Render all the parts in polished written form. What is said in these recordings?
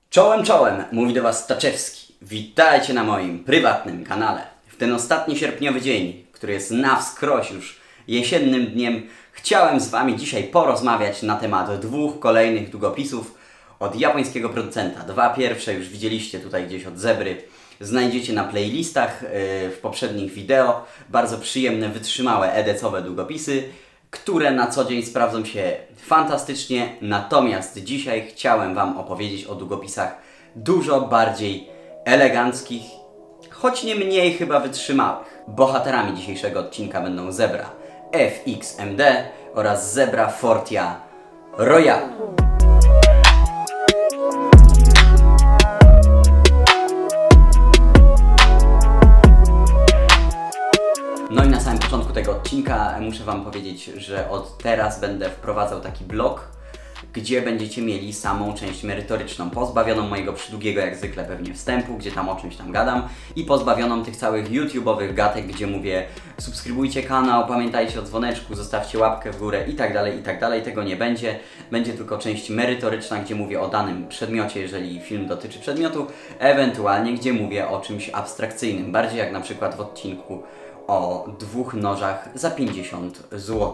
Czołem, czołem, mówi do Was Staczewski. Witajcie na moim prywatnym kanale. W ten ostatni sierpniowy dzień, który jest na wskroś już jesiennym dniem, chciałem z Wami dzisiaj porozmawiać na temat dwóch kolejnych długopisów od japońskiego producenta. Dwa pierwsze już widzieliście tutaj gdzieś od Zebry. Znajdziecie na playlistach w poprzednich wideo. Bardzo przyjemne, wytrzymałe, edecowe długopisy, które na co dzień sprawdzą się fantastycznie. Natomiast dzisiaj chciałem Wam opowiedzieć o długopisach dużo bardziej eleganckich, choć nie mniej chyba wytrzymałych. Bohaterami dzisiejszego odcinka będą Zebra FX-MD oraz Zebra Fortia Royal. No i na samym początku tego odcinka muszę Wam powiedzieć, że od teraz będę wprowadzał taki blog, gdzie będziecie mieli samą część merytoryczną, pozbawioną mojego przydługiego jak zwykle pewnie wstępu, gdzie tam o czymś tam gadam, i pozbawioną tych całych YouTube'owych gatek, gdzie mówię subskrybujcie kanał, pamiętajcie o dzwoneczku, zostawcie łapkę w górę i tak dalej, tego nie będzie. Będzie tylko część merytoryczna, gdzie mówię o danym przedmiocie, jeżeli film dotyczy przedmiotu, ewentualnie gdzie mówię o czymś abstrakcyjnym, bardziej jak na przykład w odcinku o dwóch nożach za 50 zł,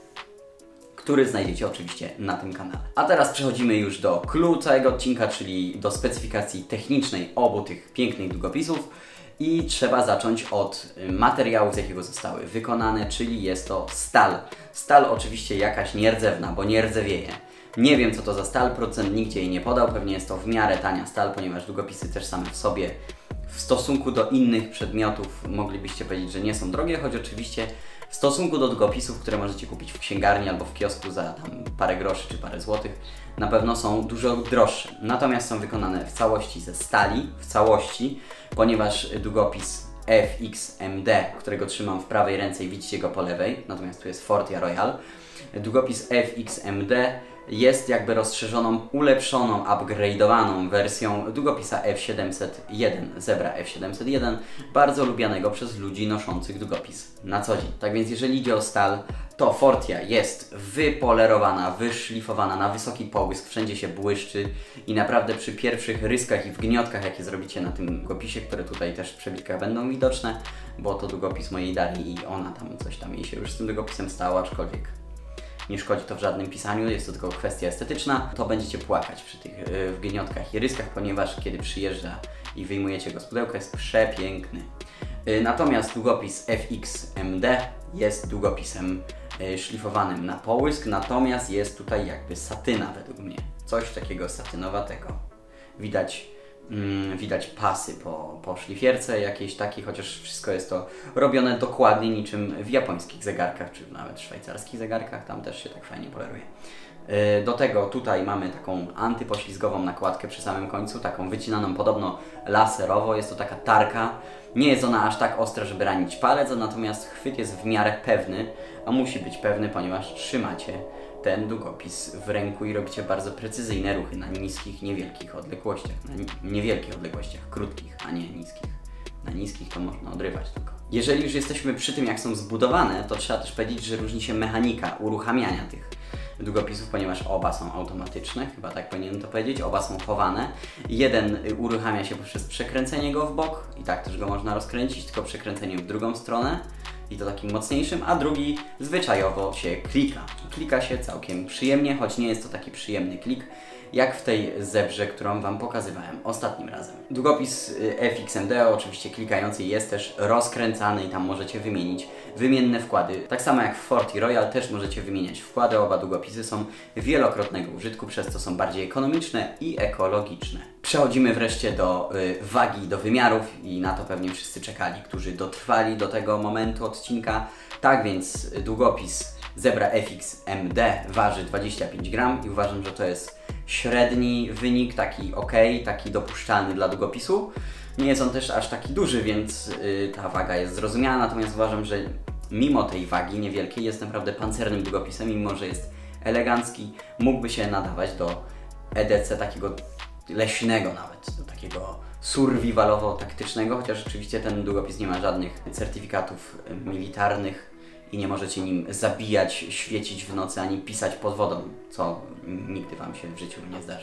który znajdziecie oczywiście na tym kanale. A teraz przechodzimy już do clou całego odcinka, czyli do specyfikacji technicznej obu tych pięknych długopisów. I trzeba zacząć od materiału, z jakiego zostały wykonane, czyli jest to stal. Stal oczywiście jakaś nierdzewna, bo nie rdzewieje. Nie wiem co to za stal, producent nigdzie jej nie podał, pewnie jest to w miarę tania stal, ponieważ długopisy też same w sobie w stosunku do innych przedmiotów moglibyście powiedzieć, że nie są drogie, choć oczywiście w stosunku do długopisów, które możecie kupić w księgarni albo w kiosku za tam parę groszy czy parę złotych, na pewno są dużo droższe. Natomiast są wykonane w całości ze stali, w całości, ponieważ długopis FX-MD, którego trzymam w prawej ręce i widzicie go po lewej, natomiast tu jest Fortia Royal, długopis FX-MD jest jakby rozszerzoną, ulepszoną, upgrade'owaną wersją długopisa F701, Zebra F701, bardzo lubianego przez ludzi noszących długopis na co dzień. Tak więc jeżeli idzie o stal, to Fortia jest wypolerowana, wyszlifowana na wysoki połysk, wszędzie się błyszczy i naprawdę przy pierwszych ryskach i wgniotkach, jakie zrobicie na tym długopisie, które tutaj też w przebitkach będą widoczne, bo to długopis mojej Darii i ona tam coś tam jej się już z tym długopisem stało, aczkolwiek nie szkodzi to w żadnym pisaniu, jest to tylko kwestia estetyczna, to będziecie płakać przy tych wgniotkach i ryskach, ponieważ kiedy przyjeżdża i wyjmujecie go z pudełka, jest przepiękny. Natomiast długopis FX-MD jest długopisem szlifowanym na połysk, natomiast jest tutaj jakby satyna według mnie, coś takiego satynowatego. Widać pasy po szlifierce jakiejś takiej, chociaż wszystko jest to robione dokładnie niczym w japońskich zegarkach, czy nawet szwajcarskich zegarkach, tam też się tak fajnie poleruje. Do tego tutaj mamy taką antypoślizgową nakładkę przy samym końcu, taką wycinaną podobno laserowo, jest to taka tarka. Nie jest ona aż tak ostra, żeby ranić palec, natomiast chwyt jest w miarę pewny, a musi być pewny, ponieważ trzymacie ten długopis w ręku i robicie bardzo precyzyjne ruchy na niskich, niewielkich odległościach. Na niewielkich odległościach, krótkich, a nie niskich. Na niskich to można odrywać tylko. Jeżeli już jesteśmy przy tym, jak są zbudowane, to trzeba też powiedzieć, że różni się mechanika uruchamiania tych długopisów, ponieważ oba są automatyczne, chyba tak powinienem to powiedzieć, oba są chowane. Jeden uruchamia się poprzez przekręcenie go w bok i tak też go można rozkręcić, tylko przekręceniem w drugą stronę i to takim mocniejszym, a drugi zwyczajowo się klika. Klika się całkiem przyjemnie, choć nie jest to taki przyjemny klik jak w tej Zebrze, którą Wam pokazywałem ostatnim razem. Długopis FX-MD oczywiście klikający jest też rozkręcany i tam możecie wymienić wymienne wkłady. Tak samo jak w Fortii Royal też możecie wymieniać wkłady, oba długopisy są wielokrotnego użytku, przez co są bardziej ekonomiczne i ekologiczne. Przechodzimy wreszcie do wagi, do wymiarów i na to pewnie wszyscy czekali, którzy dotrwali do tego momentu odcinka. Tak więc długopis Zebra FX-MD waży 25 gram i uważam, że to jest średni wynik, taki ok, taki dopuszczalny dla długopisu. Nie jest on też aż taki duży, więc ta waga jest zrozumiała, natomiast uważam, że mimo tej wagi niewielkiej jest naprawdę pancernym długopisem, mimo że jest elegancki, mógłby się nadawać do EDC takiego leśnego nawet, do takiego survivalowo-taktycznego, chociaż oczywiście ten długopis nie ma żadnych certyfikatów militarnych i nie możecie nim zabijać, świecić w nocy, ani pisać pod wodą, co nigdy Wam się w życiu nie zdarzy według mnie.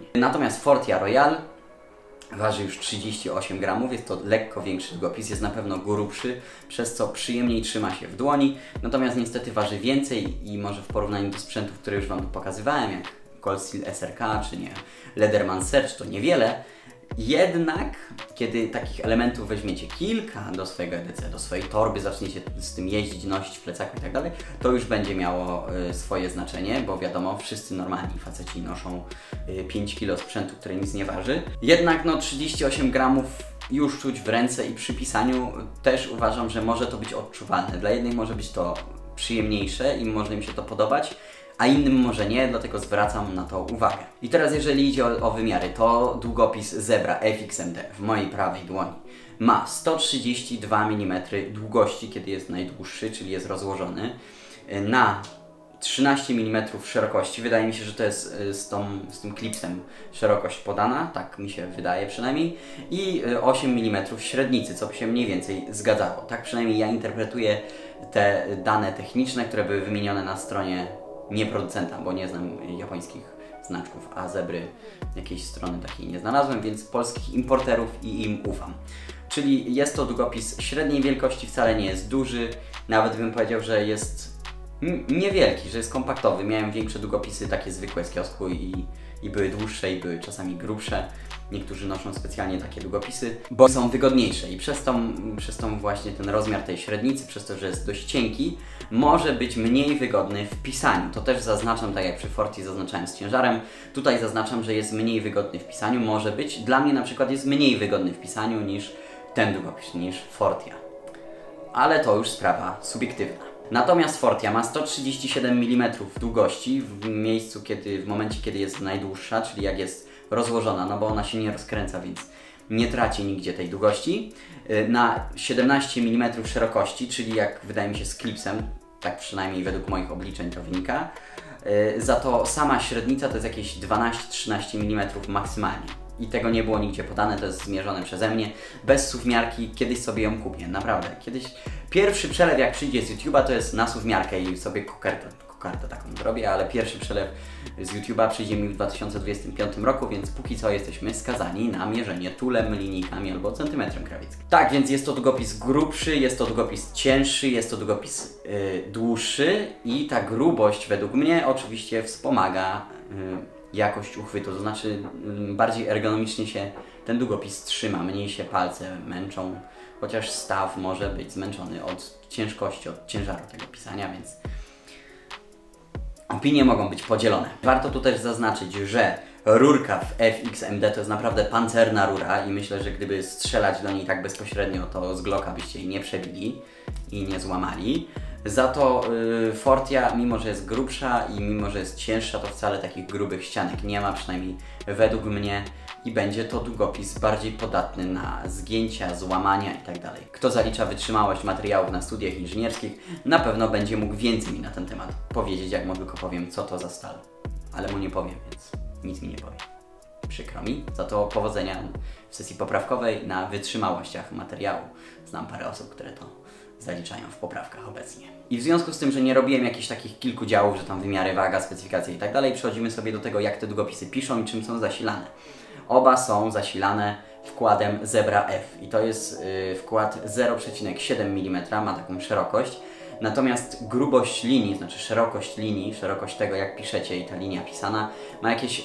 Natomiast Fortia Royal waży już 38 gramów, jest to lekko większy długopis, jest na pewno grubszy, przez co przyjemniej trzyma się w dłoni, natomiast niestety waży więcej i może w porównaniu do sprzętów, które już Wam tu pokazywałem, jak Cold Steel SRK czy nie Leatherman Search, to niewiele. Jednak, kiedy takich elementów weźmiecie kilka do swojego EDC, do swojej torby, zaczniecie z tym jeździć, nosić w plecaku i tak dalej, to już będzie miało swoje znaczenie, bo wiadomo, wszyscy normalni faceci noszą 5 kg sprzętu, który nic nie waży. Jednak no 38 gramów już czuć w ręce i przy pisaniu też uważam, że może to być odczuwalne. Dla jednych może być to przyjemniejsze i może im się to podobać, a innym może nie, dlatego zwracam na to uwagę. I teraz jeżeli idzie o wymiary, to długopis Zebra FXMD w mojej prawej dłoni ma 132 mm długości, kiedy jest najdłuższy, czyli jest rozłożony, na 13 mm szerokości. Wydaje mi się, że to jest z tym klipsem szerokość podana, tak mi się wydaje przynajmniej, i 8 mm średnicy, co by się mniej więcej zgadzało. Tak przynajmniej ja interpretuję te dane techniczne, które były wymienione na stronie nie producenta, bo nie znam japońskich znaczków, a Zebry jakiejś strony takiej nie znalazłem, więc polskich importerów i im ufam. Czyli jest to długopis średniej wielkości, wcale nie jest duży, nawet bym powiedział, że jest niewielki, że jest kompaktowy. Miałem większe długopisy, takie zwykłe z kiosku i były dłuższe i były czasami grubsze. Niektórzy noszą specjalnie takie długopisy, bo są wygodniejsze i przez tą właśnie ten rozmiar tej średnicy, przez to, że jest dość cienki, może być mniej wygodny w pisaniu. To też zaznaczam, tak jak przy Fortii zaznaczałem z ciężarem, tutaj zaznaczam, że jest mniej wygodny w pisaniu, może być. Dla mnie na przykład jest mniej wygodny w pisaniu niż ten długopis, niż Fortia. Ale to już sprawa subiektywna. Natomiast Fortia ma 137 mm długości w momencie, kiedy jest najdłuższa, czyli jak jest rozłożona, no bo ona się nie rozkręca, więc nie traci nigdzie tej długości. Na 17 mm szerokości, czyli jak wydaje mi się z klipsem, tak przynajmniej według moich obliczeń to wynika. Za to sama średnica to jest jakieś 12-13 mm maksymalnie. I tego nie było nigdzie podane, to jest zmierzone przeze mnie, bez suwmiarki, kiedyś sobie ją kupię, naprawdę. Kiedyś pierwszy przelew jak przyjdzie z YouTube'a to jest na suwmiarkę i sobie kokartę taką zrobię, ale pierwszy przelew z YouTube'a przyjdzie mi w 2025 roku, więc póki co jesteśmy skazani na mierzenie tulem, linijkami albo centymetrem krawieckim. Tak, więc jest to długopis grubszy, jest to długopis cięższy, jest to długopis dłuższy i ta grubość według mnie oczywiście wspomaga jakość uchwytu, to znaczy bardziej ergonomicznie się ten długopis trzyma, mniej się palce męczą, chociaż staw może być zmęczony od ciężkości, od ciężaru tego pisania, więc opinie mogą być podzielone. Warto tu też zaznaczyć, że rurka w FXMD to jest naprawdę pancerna rura i myślę, że gdyby strzelać do niej tak bezpośrednio, to z Glocka byście jej nie przebili i nie złamali. Za to Fortia, mimo że jest grubsza i mimo że jest cięższa, to wcale takich grubych ścianek nie ma, przynajmniej według mnie, i będzie to długopis bardziej podatny na zgięcia, złamania itd. Kto zalicza wytrzymałość materiałów na studiach inżynierskich, na pewno będzie mógł więcej mi na ten temat powiedzieć, jak mu tylko powiem, co to za stal. Ale mu nie powiem, więc nic mi nie powie. Przykro mi. Za to powodzenia w sesji poprawkowej na wytrzymałościach materiału. Znam parę osób, które to zaliczają w poprawkach obecnie. I w związku z tym, że nie robiłem jakichś takich kilku działów, że tam wymiary, waga, specyfikacje i tak dalej, przechodzimy sobie do tego, jak te długopisy piszą i czym są zasilane. Oba są zasilane wkładem Zebra F i to jest wkład 0,7 mm, ma taką szerokość. Natomiast grubość linii, znaczy szerokość linii, szerokość tego jak piszecie i ta linia pisana, ma jakieś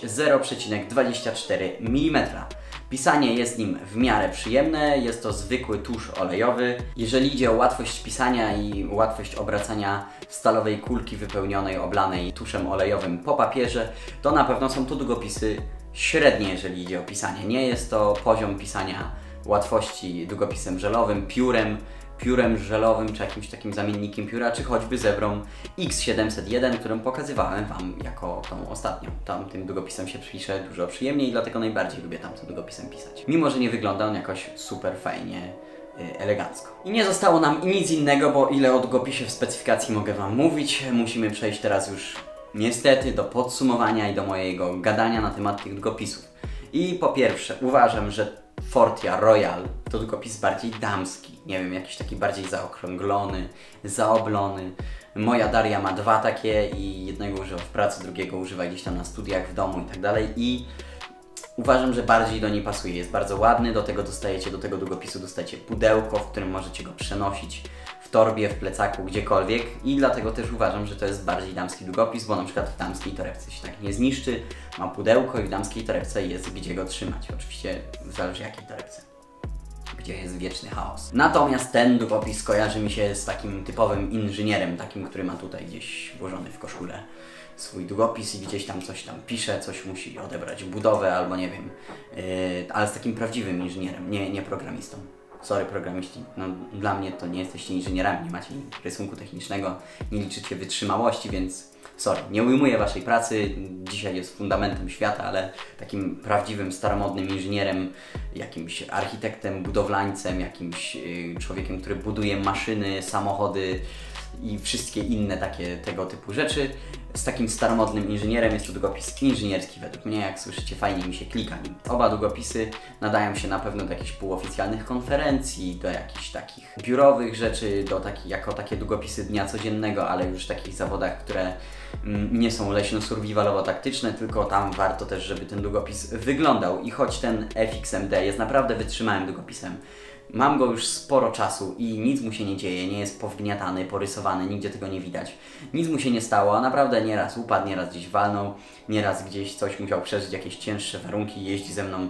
0,24 mm. Pisanie jest nim w miarę przyjemne, jest to zwykły tusz olejowy. Jeżeli idzie o łatwość pisania i łatwość obracania stalowej kulki wypełnionej, oblanej tuszem olejowym po papierze, to na pewno są to długopisy średnie, jeżeli idzie o pisanie. Nie jest to poziom pisania łatwości długopisem żelowym, piórem żelowym, czy jakimś takim zamiennikiem pióra, czy choćby Zebrą X701, którą pokazywałem Wam jako tą ostatnią. Tym długopisem się pisze dużo przyjemniej, dlatego najbardziej lubię tamtym długopisem pisać. Mimo że nie wygląda on jakoś super fajnie, elegancko. I nie zostało nam nic innego, bo ile o długopisie w specyfikacji mogę Wam mówić. Musimy przejść teraz już niestety do podsumowania i do mojego gadania na temat tych długopisów. I po pierwsze, uważam, że Fortia Royal to długopis bardziej damski, nie wiem, jakiś taki bardziej zaokrąglony, zaoblony. Moja Daria ma dwa takie i jednego używa w pracy, drugiego używa gdzieś tam na studiach, w domu i tak dalej. I uważam, że bardziej do niej pasuje. Jest bardzo ładny, do tego długopisu dostajecie pudełko, w którym możecie go przenosić w torbie, w plecaku, gdziekolwiek i dlatego też uważam, że to jest bardziej damski długopis, bo na przykład w damskiej torebce się tak nie zniszczy, ma pudełko i w damskiej torebce jest gdzie go trzymać. Oczywiście zależy jakiej torebce, gdzie jest wieczny chaos. Natomiast ten długopis kojarzy mi się z takim typowym inżynierem, takim, który ma tutaj gdzieś włożony w koszulę swój długopis i gdzieś tam coś tam pisze, coś musi odebrać budowę albo nie wiem, ale z takim prawdziwym inżynierem, nie programistą. Sorry programiści, no dla mnie to nie jesteście inżynierami, nie macie rysunku technicznego, nie liczycie wytrzymałości, więc sorry, nie ujmuję waszej pracy, dzisiaj jest fundamentem świata, ale takim prawdziwym, staromodnym inżynierem, jakimś architektem, budowlańcem, jakimś człowiekiem, który buduje maszyny, samochody i wszystkie inne takie tego typu rzeczy. Z takim staromodnym inżynierem jest to długopis inżynierski według mnie, jak słyszycie, fajnie mi się klika nim. Oba długopisy nadają się na pewno do jakichś półoficjalnych konferencji, do jakichś takich biurowych rzeczy, jako takie długopisy dnia codziennego, ale już w takich zawodach, które nie są leśno-survivalowo-taktyczne, tylko tam warto też, żeby ten długopis wyglądał. I choć ten FXMD jest naprawdę wytrzymałym długopisem, mam go już sporo czasu i nic mu się nie dzieje, nie jest powgniatany, porysowany, nigdzie tego nie widać. Nic mu się nie stało, a naprawdę nieraz upadł, nieraz gdzieś walnął, nieraz gdzieś coś musiał przeżyć, jakieś cięższe warunki, jeździ ze mną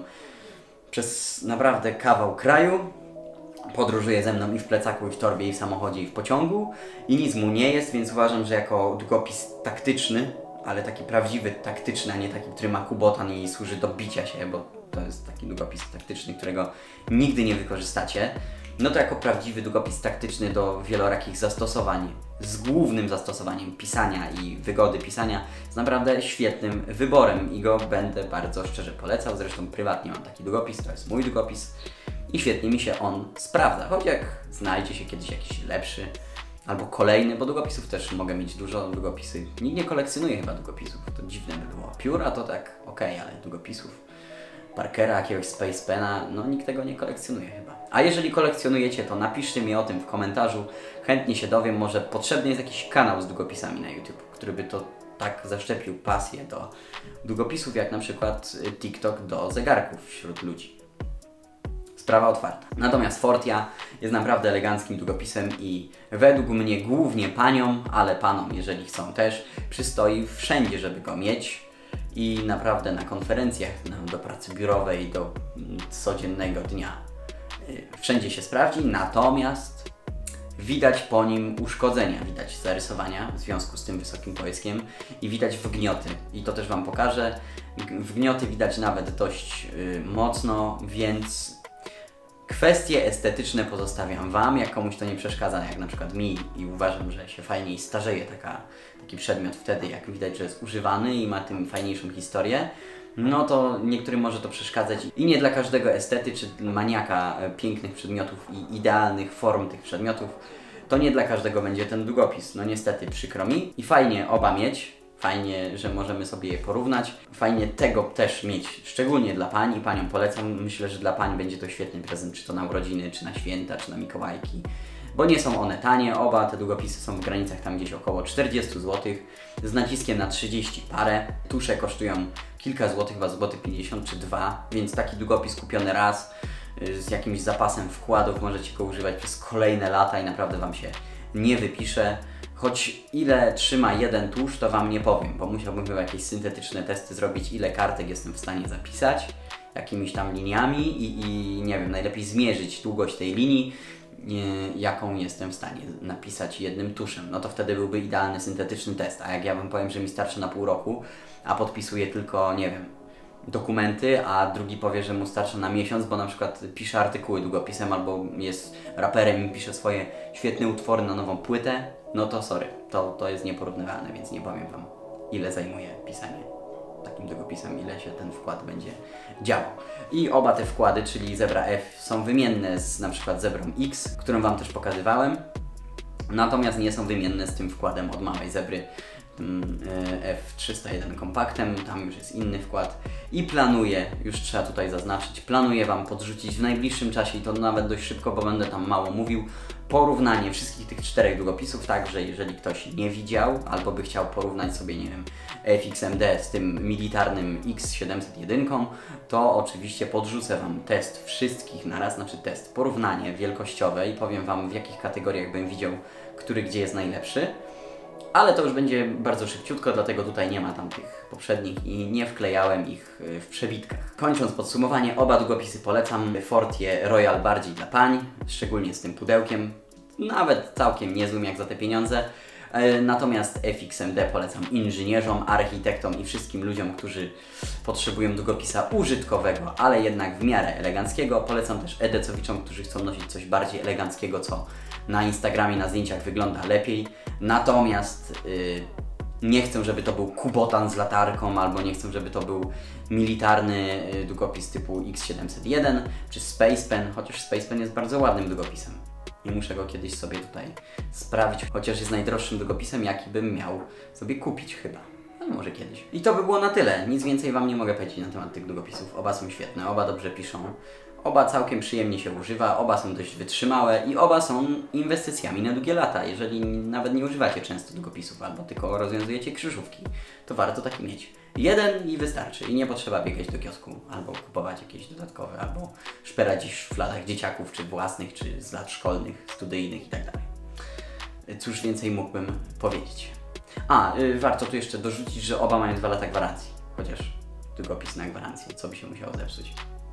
przez naprawdę kawał kraju, podróżuje ze mną i w plecaku, i w torbie, i w samochodzie, i w pociągu i nic mu nie jest, więc uważam, że jako długopis taktyczny, ale taki prawdziwy taktyczny, a nie taki, który ma kubotan i służy do bicia się, bo to jest taki długopis taktyczny, którego nigdy nie wykorzystacie, no to jako prawdziwy długopis taktyczny do wielorakich zastosowań, z głównym zastosowaniem pisania i wygody pisania, jest naprawdę świetnym wyborem i go będę bardzo szczerze polecał. Zresztą prywatnie mam taki długopis, to jest mój długopis i świetnie mi się on sprawdza, choć jak znajdzie się kiedyś jakiś lepszy albo kolejny, bo długopisów też mogę mieć dużo, długopisy, nikt nie kolekcjonuje chyba długopisów, to dziwne by było. Pióra to tak okej, ale długopisów Parkera, jakiegoś Space Pena, no nikt tego nie kolekcjonuje chyba. A jeżeli kolekcjonujecie, to napiszcie mi o tym w komentarzu, chętnie się dowiem, może potrzebny jest jakiś kanał z długopisami na YouTube, który by to tak zaszczepił pasję do długopisów, jak na przykład TikTok do zegarków wśród ludzi. Sprawa otwarta. Natomiast Fortia jest naprawdę eleganckim długopisem i według mnie głównie paniom, ale panom, jeżeli chcą też, przystoi wszędzie, żeby go mieć. I naprawdę na konferencjach, do pracy biurowej, do codziennego dnia wszędzie się sprawdzi, natomiast widać po nim uszkodzenia, widać zarysowania w związku z tym wysokim połyskiem i widać wgnioty. I to też Wam pokażę. Wgnioty widać nawet dość mocno, więc kwestie estetyczne pozostawiam Wam, jak komuś to nie przeszkadza, jak na przykład mi i uważam, że się fajniej starzeje taki przedmiot wtedy, jak widać, że jest używany i ma tym fajniejszą historię, no to niektórym może to przeszkadzać i nie dla każdego estety czy maniaka pięknych przedmiotów i idealnych form tych przedmiotów, to nie dla każdego będzie ten długopis, no niestety przykro mi i fajnie oba mieć. Fajnie, że możemy sobie je porównać. Fajnie tego też mieć, szczególnie dla pań i paniom polecam. Myślę, że dla pań będzie to świetny prezent, czy to na urodziny, czy na święta, czy na Mikołajki. Bo nie są one tanie, oba te długopisy są w granicach tam gdzieś około 40 zł, z naciskiem na 30 parę. Tusze kosztują kilka złotych, chyba złoty 50 czy 2, więc taki długopis kupiony raz z jakimś zapasem wkładów możecie go używać przez kolejne lata i naprawdę Wam się nie wypisze. Choć ile trzyma jeden tusz, to Wam nie powiem, bo musiałbym chyba jakieś syntetyczne testy zrobić, ile kartek jestem w stanie zapisać, jakimiś tam liniami i nie wiem, najlepiej zmierzyć długość tej linii, jaką jestem w stanie napisać jednym tuszem. No to wtedy byłby idealny syntetyczny test, a jak ja Wam powiem, że mi starczy na pół roku, a podpisuję tylko, nie wiem, dokumenty, a drugi powie, że mu starczy na miesiąc, bo na przykład pisze artykuły długopisem albo jest raperem i pisze swoje świetne utwory na nową płytę, no to sorry, to jest nieporównywalne, więc nie powiem Wam, ile zajmuje pisanie takim długopisem, ile się ten wkład będzie działał. I oba te wkłady, czyli Zebra F, są wymienne z na przykład Zebrą X, którą Wam też pokazywałem, natomiast nie są wymienne z tym wkładem od małej Zebry, tym F301 kompaktem, tam już jest inny wkład i planuję, już trzeba tutaj zaznaczyć, planuję Wam podrzucić w najbliższym czasie i to nawet dość szybko, bo będę tam mało mówił, porównanie wszystkich tych 4 długopisów, tak, że jeżeli ktoś nie widział albo by chciał porównać sobie, nie wiem, FXMD z tym militarnym X701, to oczywiście podrzucę Wam test wszystkich naraz, znaczy test, porównanie wielkościowe i powiem Wam, w jakich kategoriach bym widział, który gdzie jest najlepszy. Ale to już będzie bardzo szybciutko, dlatego tutaj nie ma tam tych poprzednich i nie wklejałem ich w przebitkach. Kończąc podsumowanie, oba długopisy polecam. Fortie Royal bardziej dla pań, szczególnie z tym pudełkiem. Nawet całkiem niezłym jak za te pieniądze. Natomiast FXMD polecam inżynierom, architektom i wszystkim ludziom, którzy potrzebują długopisa użytkowego, ale jednak w miarę eleganckiego. Polecam też edecowiczom, którzy chcą nosić coś bardziej eleganckiego, co na Instagramie, na zdjęciach wygląda lepiej. Natomiast nie chcę, żeby to był kubotan z latarką, albo nie chcę, żeby to był militarny długopis typu X701 czy Space Pen, chociaż Space Pen jest bardzo ładnym długopisem. I muszę go kiedyś sobie tutaj sprawdzić, chociaż jest najdroższym długopisem, jaki bym miał sobie kupić chyba. No może kiedyś. I to by było na tyle. Nic więcej Wam nie mogę powiedzieć na temat tych długopisów. Oba są świetne, oba dobrze piszą. Oba całkiem przyjemnie się używa, oba są dość wytrzymałe i oba są inwestycjami na długie lata. Jeżeli nawet nie używacie często długopisów albo tylko rozwiązujecie krzyżówki, to warto taki mieć. Jeden i wystarczy i nie potrzeba biegać do kiosku albo kupować jakieś dodatkowe, albo szperać gdzieś w szufladach dzieciaków, czy własnych, czy z lat szkolnych, studyjnych itd. Cóż więcej mógłbym powiedzieć. Warto tu jeszcze dorzucić, że oba mają 2 lata gwarancji, chociaż długopis na gwarancję, co by się musiało zepsuć.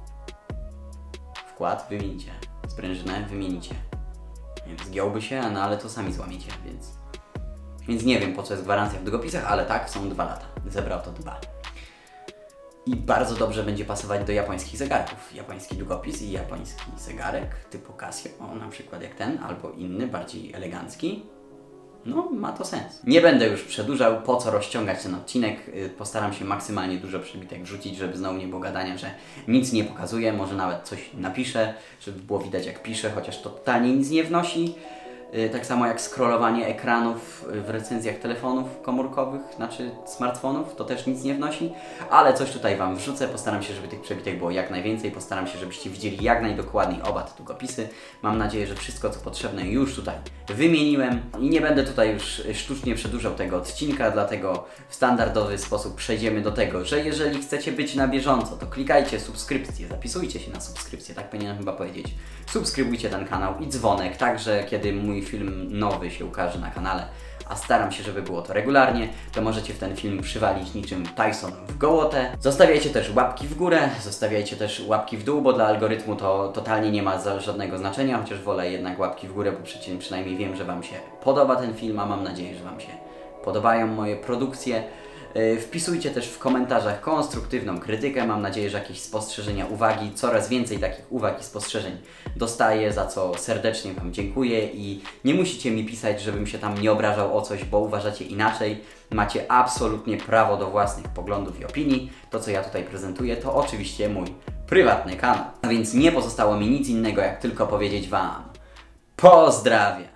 Wkład wymienicie, sprężynę wymienicie. Nie wiem, zgiąłby się, no ale to sami złamiecie, więc nie wiem, po co jest gwarancja w długopisach, ale tak, są 2 lata. Zebrał to 2. I bardzo dobrze będzie pasować do japońskich zegarków. Japoński długopis i japoński zegarek typu Casio, na przykład jak ten, albo inny, bardziej elegancki. No, ma to sens. Nie będę już przedłużał, po co rozciągać ten odcinek. Postaram się maksymalnie dużo przebitek wrzucić, żeby znowu nie było gadania, że nic nie pokazuję. Może nawet coś napiszę, żeby było widać jak piszę, chociaż to totalnie nic nie wnosi. Tak samo jak scrollowanie ekranów w recenzjach telefonów komórkowych, znaczy smartfonów, to też nic nie wnosi, ale coś tutaj Wam wrzucę, postaram się, żeby tych przebitek było jak najwięcej, postaram się, żebyście widzieli jak najdokładniej oba te długopisy. Mam nadzieję, że wszystko co potrzebne już tutaj wymieniłem i nie będę tutaj już sztucznie przedłużał tego odcinka, dlatego w standardowy sposób przejdziemy do tego, że jeżeli chcecie być na bieżąco, to klikajcie subskrypcję, zapisujcie się na subskrypcję, tak powinienem chyba powiedzieć. Subskrybujcie ten kanał i dzwonek, także kiedy mój film nowy się ukaże na kanale, a staram się, żeby było to regularnie, to możecie w ten film przywalić niczym Tyson w gołotę. Zostawiajcie też łapki w górę, zostawiajcie też łapki w dół, bo dla algorytmu to totalnie nie ma żadnego znaczenia, chociaż wolę jednak łapki w górę, bo przynajmniej wiem, że Wam się podoba ten film, a mam nadzieję, że Wam się podobają moje produkcje. Wpisujcie też w komentarzach konstruktywną krytykę, mam nadzieję, że jakieś spostrzeżenia, uwagi, coraz więcej takich uwag i spostrzeżeń dostaję, za co serdecznie Wam dziękuję i nie musicie mi pisać, żebym się tam nie obrażał o coś, bo uważacie inaczej. Macie absolutnie prawo do własnych poglądów i opinii. To, co ja tutaj prezentuję, to oczywiście mój prywatny kanał. A więc nie pozostało mi nic innego, jak tylko powiedzieć Wam pozdrawiam!